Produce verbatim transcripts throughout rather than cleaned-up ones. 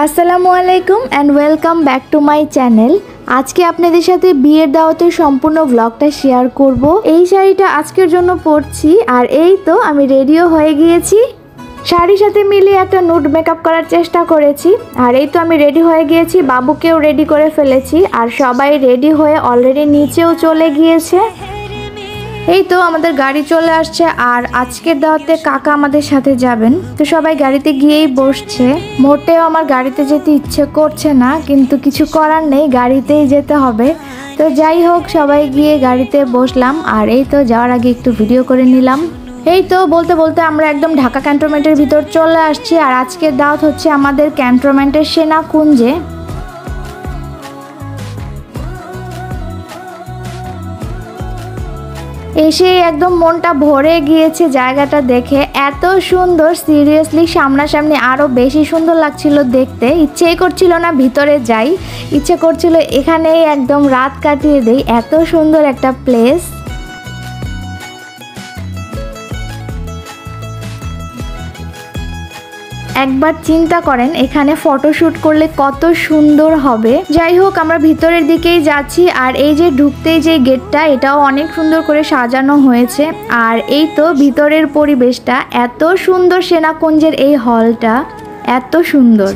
আসসালামু আলাইকুম and welcome back to my channel. আজকে আপনাদের সাথে বিয়ের দাওয়াতের সম্পূর্ণ ব্লগটা শেয়ার করব। এই শাড়িটা আজকের জন্য পরছি আর এই তো আমি রেডিও হয়ে গিয়েছি। শাড়ির সাথে মিলিয়ে একটা নুড মেকআপ করার চেষ্টা করেছি আর এই তো আমি রেডি হয়ে গিয়েছি, বাবুকেও রেডি করে ফেলেছি আর সবাই রেডি হয়ে অলরেডি নিচেও চলে গিয়েছে। এই তো আমাদের গাড়ি চলে আসছে আর আজকের দাওয়াতে কাকা আমাদের সাথে যাবেন, তো সবাই গাড়িতে গিয়েই বসছে। মোটেও আমার গাড়িতে যেতে ইচ্ছে করছে না, কিন্তু কিছু করার নেই, গাড়িতেই যেতে হবে। তো যাই হোক, সবাই গিয়ে গাড়িতে বসলাম আর এই তো যাওয়ার আগে একটু ভিডিও করে নিলাম। এই তো বলতে বলতে আমরা একদম ঢাকা ক্যান্টনমেন্টের ভিতর চলে আসছি আর আজকের দাওয়াত হচ্ছে আমাদের ক্যান্টনমেন্টের সেনাকুঞ্জে। এসে একদম মনটা ভরে গিয়েছে জায়গাটা দেখে, এত সুন্দর, সিরিয়াসলি সামনাসামনি আরো বেশি সুন্দর লাগছিল দেখতে। ইচ্ছেই করছিল না ভিতরে যাই, ইচ্ছে করছিল এখানেই একদম রাত কাটিয়ে দেই, এত সুন্দর একটা প্লেস। একবার চিন্তা করেন এখানে ফটোশুট করলে কত সুন্দর হবে। যাই হোক, আমরা ভিতরের দিকেই যাচ্ছি আর এই যে ঢুকতেই যে গেটটা, এটাও অনেক সুন্দর করে সাজানো হয়েছে। আর এই তো ভিতরের পরিবেশটা এত সুন্দর, সেনাকুঞ্জের এই হলটা এত সুন্দর।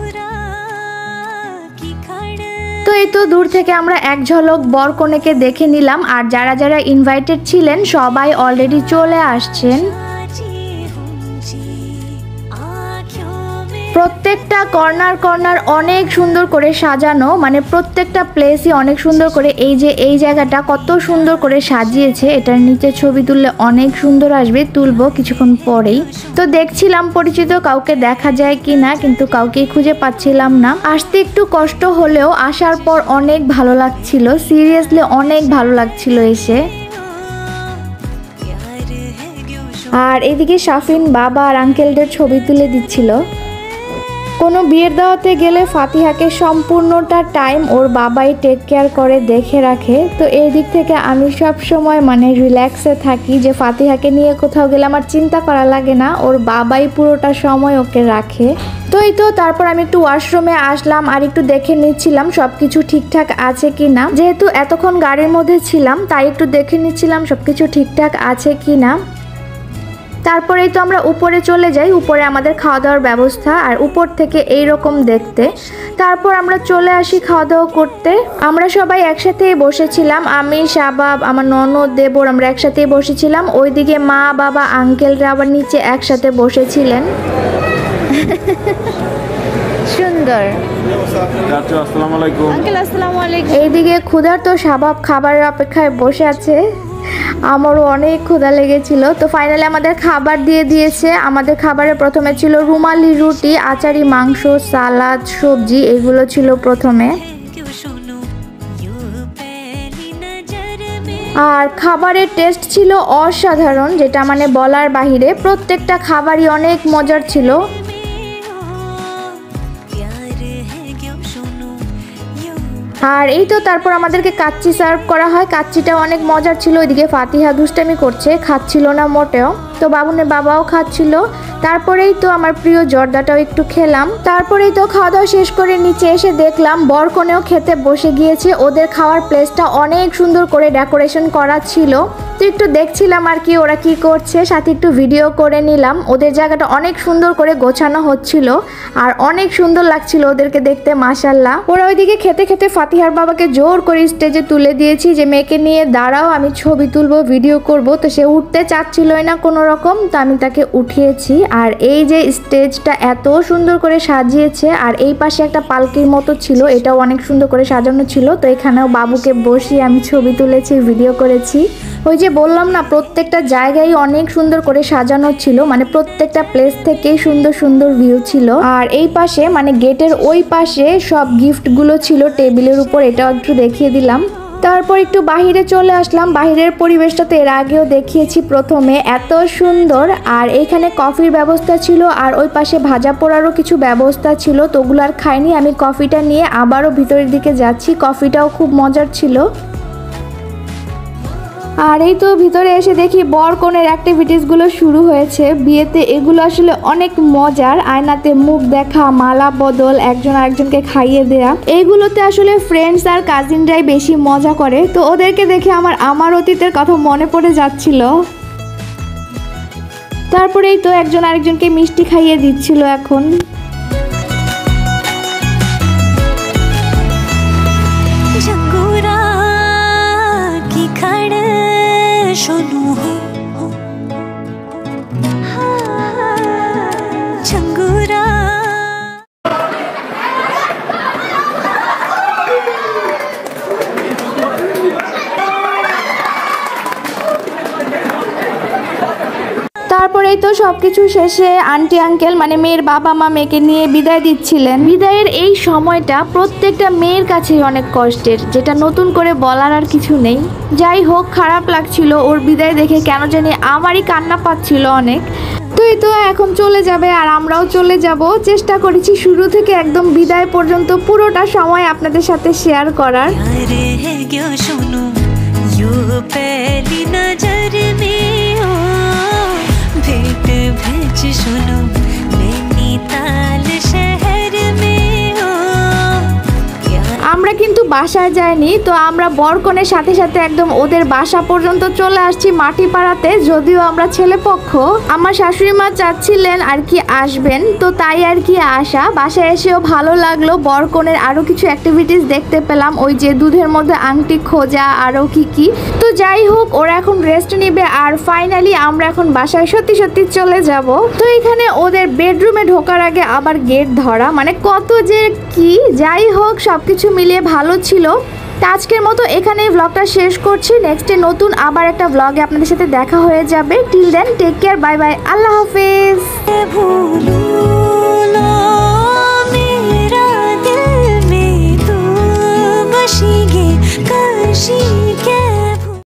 তো এই তো দূর থেকে আমরা এক ঝলক বরকনেকে দেখে নিলাম আর যারা যারা ইনভাইটেড ছিলেন সবাই অলরেডি চলে আসছেন। প্রত্যেকটা কর্নার কর্নার অনেক সুন্দর করে সাজানো, মানে প্রত্যেকটা প্লেসই অনেক সুন্দর করে। এই যে এই জায়গাটা কত সুন্দর করে সাজিয়েছে, এটার নিচে ছবি তুললে অনেক সুন্দর আসবে, তুলবো কিছুক্ষণ পরেই। তো দেখছিলাম পরিচিত কাউকে দেখা যায় কি না, কিন্তু কাউকেই খুঁজে পাচ্ছিলাম না। আসতে একটু কষ্ট হলেও আসার পর অনেক ভালো লাগছিল, সিরিয়াসলি অনেক ভালো লাগছিল এসে। আর এদিকে শাফিন বাবা আর আঙ্কেলদের ছবি তুলে দিচ্ছিল। কোনো বিয়ের দাওয়াতে গেলে ফাতিহাকে সম্পূর্ণটা টাইম ওর বাবাই টেক কেয়ার করে, দেখে রাখে। তো এই দিক থেকে আমি সব সময় মানে রিল্যাক্সে থাকি যে ফাতিহাকে নিয়ে কোথাও গেলে আমার চিন্তা করা লাগে না, ওর বাবাই পুরোটা সময় ওকে রাখে। তো এই তো তারপর আমি একটু ওয়াশরুমে আসলাম আর একটু দেখে নিচ্ছিলাম সব কিছু ঠিকঠাক আছে কি না। যেহেতু এতক্ষণ গাড়ির মধ্যে ছিলাম তাই একটু দেখে নিচ্ছিলাম সব কিছু ঠিকঠাক আছে কি না। তারপরেই তো আমরা উপরে চলে যাই, উপরে আমাদের খাওয়া দাওয়ার ব্যবস্থা আর উপর থেকে এই রকম দেখতে। তারপর আমরা চলে আসি খাওয়া দাওয়া করতে। আমরা সবাই একসাথেই বসেছিলাম, আমি, শাবাব, আমার ননদ, দেবর, আমরা একসাথেই বসেছিলাম। ওইদিকে মা বাবা আঙ্কেলরা আবার নিচে একসাথে বসেছিলেন। সুন্দর। আসসালামু আলাইকুম আঙ্কেল। আসসালামু আলাইকুম। এইদিকে ক্ষুধার্ত শাবাব খাবারের অপেক্ষায় বসে আছে, আমারও অনেক ক্ষুধা লেগেছিল। তো ফাইনালি আমাদের খাবার দিয়ে দিয়েছে। আমাদের খাবারে প্রথমে ছিল রুমালি রুটি, আচারি মাংস, সালাদ, সবজি, এগুলো ছিল প্রথমে। আর খাবারের টেস্ট ছিল অসাধারণ, যেটা মানে বলার বাহিরে। প্রত্যেকটা খাবারই অনেক মজার ছিল। আর এই তো তারপর আমাদেরকে কাচ্চি সার্ভ করা হয়, কাচ্চিটা অনেক মজার ছিল। ওইদিকে ফাতিহা দুষ্টামি করছে, খাচ্ছিল না মোটেও, তো বাবুনের বাবাও খাচ্ছিল। তারপরেই তো আমার প্রিয় জর্দাটাও একটু খেলাম। তারপরেই তো খাওয়া দাওয়া শেষ করে নিচে এসে দেখলাম বরকনেও খেতে বসে গিয়েছে। ওদের খাওয়ার প্লেসটা অনেক সুন্দর করে ডেকোরেশন করা ছিল, তো একটু দেখছিলাম আর কি ওরা কি করছে, সাথে একটু ভিডিও করে নিলাম। ওদের জায়গাটা অনেক সুন্দর করে গোছানো হচ্ছিল আর অনেক সুন্দর লাগছিল ওদেরকে দেখতে, মাশাল্লাহ। ওরা ওইদিকে খেতে খেতে ফাতিহার বাবাকে জোর করে স্টেজে তুলে দিয়েছি যে মেয়েকে নিয়ে দাঁড়াও, আমি ছবি তুলবো, ভিডিও করব। তো সে উঠতে চাচ্ছিলই না কোনো রকম, তো আমি তাকে উঠিয়েছি। আর এই যে স্টেজটা এত সুন্দর করে সাজিয়েছে আর এই পাশে একটা পালকির মতো ছিল, এটাও অনেক সুন্দর করে সাজানো ছিল। তো এখানেও বাবুকে বসিয়ে আমি ছবি তুলেছি, ভিডিও করেছি। ওই যে বললাম না, প্রত্যেকটা জায়গায় অনেক সুন্দর করে সাজানো ছিল, মানে প্রত্যেকটা প্লেস থেকেই সুন্দর সুন্দর ভিউ ছিল। আর এই পাশে মানে গেটের ওই পাশে সব গিফটগুলো ছিল টেবিলের উপর, এটাও একটু দেখিয়ে দিলাম। তারপর একটু বাহিরে চলে আসলাম। বাহিরের পরিবেশটা তো এর আগেও দেখিয়েছি প্রথমে, এত সুন্দর। আর এইখানে কফির ব্যবস্থা ছিল আর ওই পাশে ভাজা পোড়ারও কিছু ব্যবস্থা ছিল, তো ওগুলো আর খাইনি। আমি কফিটা নিয়ে আবারও ভিতরের দিকে যাচ্ছি, কফিটাও খুব মজার ছিল। আর এই তো ভিতরে এসে দেখি বর কনের অ্যাক্টিভিটিসগুলো শুরু হয়েছে। বিয়েতে এগুলো আসলে অনেক মজার, আয়নাতে মুখ দেখা, মালা বদল, একজন আরেকজনকে খাইয়ে দেয়া, এইগুলোতে আসলে ফ্রেন্ডস আর কাজিনরাই বেশি মজা করে। তো ওদেরকে দেখে আমার আমার অতীতের কথা মনে পড়ে যাচ্ছিল। তারপরেই তো একজন আরেকজনকে মিষ্টি খাইয়ে দিচ্ছিল। এখন তারপরেই তো সবকিছু শেষে আন্টি আঙ্কেল মানে মেয়ের বাবা মা মেয়েকে নিয়ে বিদায় দিচ্ছিলেন। বিদায়ের এই সময়টা প্রত্যেকটা মেয়ের কাছেই অনেক কষ্টের, যেটা নতুন করে বলার আর কিছু নেই। যাই হোক, খারাপ লাগছিল ওর বিদায় দেখে, কেন জানি আমারই কান্না পাচ্ছিল অনেক। তুই তো এখন চলে যাবে আর আমরাও চলে যাব। চেষ্টা করেছি শুরু থেকে একদম বিদায় পর্যন্ত পুরোটা সময় আপনাদের সাথে শেয়ার করার। আমরা কিন্তু বাসায় যাইনি, তো আমরা বরকনের সাথে সাথে একদম ওদের বাসা পর্যন্ত চলে আসছি মাটিপাড়াতে। যদিও আমরা ছেলে পক্ষ, আমার শাশুড়ি মা চাচ্ছিলেন আর কি আসবেন, তো তাই আর কি আসা। বাসায় এসেও ভালো লাগলো, বরকনের আরো কিছু অ্যাক্টিভিটিস দেখতে পেলাম, ওই যে দুধের মধ্যে আংটি খোঁজা, আরো কি কি। তো যাই হোক, ওরা এখন রেস্ট নিবে আর ফাইনালি আমরা এখন বাসায় সত্যি সত্যি চলে যাব। তো এখানে ওদের বেডরুমে ঢোকার আগে আবার গেট ধরা, মানে কত যে কি। যাই হোক, সবকিছু মিলিয়ে ভালো ছিল। আজকের মতো এখানেই ব্লগটা শেষ করছি। নেক্সটে নতুন আবার একটা ব্লগে আপনাদের সাথে দেখা হয়ে যাবে। Till then take care, bye bye, আল্লাহ হাফেজ।